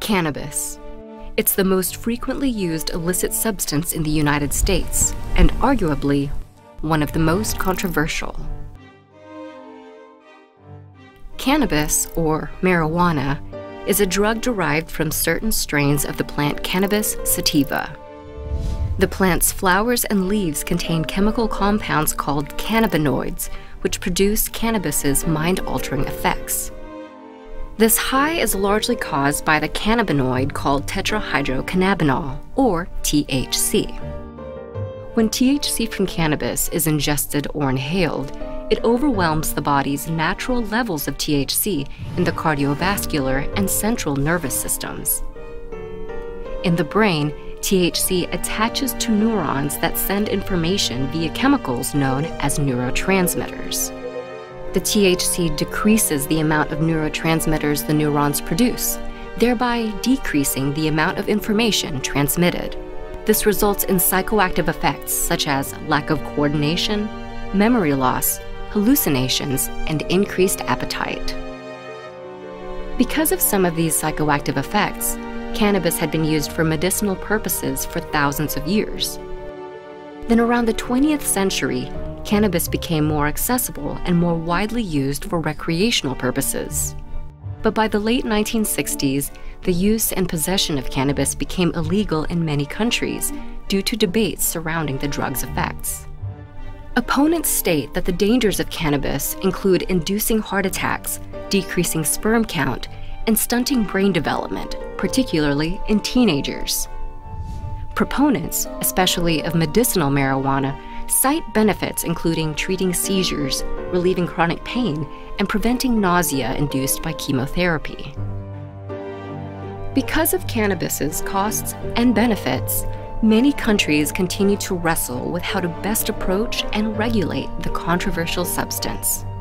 Cannabis. It's the most frequently used illicit substance in the United States, and arguably one of the most controversial. Cannabis, or marijuana, is a drug derived from certain strains of the plant Cannabis sativa. The plant's flowers and leaves contain chemical compounds called cannabinoids, which produce cannabis's mind-altering effects. This high is largely caused by the cannabinoid called tetrahydrocannabinol, or THC. When THC from cannabis is ingested or inhaled, it overwhelms the body's natural levels of THC in the cardiovascular and central nervous systems. In the brain, THC attaches to neurons that send information via chemicals known as neurotransmitters. The THC decreases the amount of neurotransmitters the neurons produce, thereby decreasing the amount of information transmitted. This results in psychoactive effects such as lack of coordination, memory loss, hallucinations, and increased appetite. Because of some of these psychoactive effects, cannabis had been used for medicinal purposes for thousands of years. Then around the 20th century, cannabis became more accessible and more widely used for recreational purposes. But by the late 1960s, the use and possession of cannabis became illegal in many countries due to debates surrounding the drug's effects. Opponents state that the dangers of cannabis include inducing heart attacks, decreasing sperm count, and stunting brain development, particularly in teenagers. Proponents, especially of medicinal marijuana, cite benefits including treating seizures, relieving chronic pain, and preventing nausea induced by chemotherapy. Because of cannabis's costs and benefits, many countries continue to wrestle with how to best approach and regulate the controversial substance.